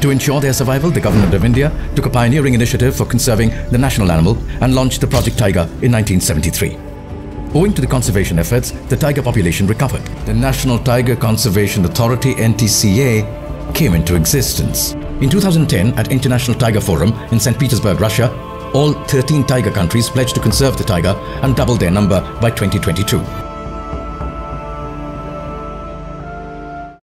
To ensure their survival, the Government of India took a pioneering initiative for conserving the national animal and launched the Project Tiger in 1973. Owing to the conservation efforts, the tiger population recovered. The National Tiger Conservation Authority (NTCA) came into existence. In 2010, at International Tiger Forum in St. Petersburg, Russia, all 13 tiger countries pledged to conserve the tiger and double their number by 2022.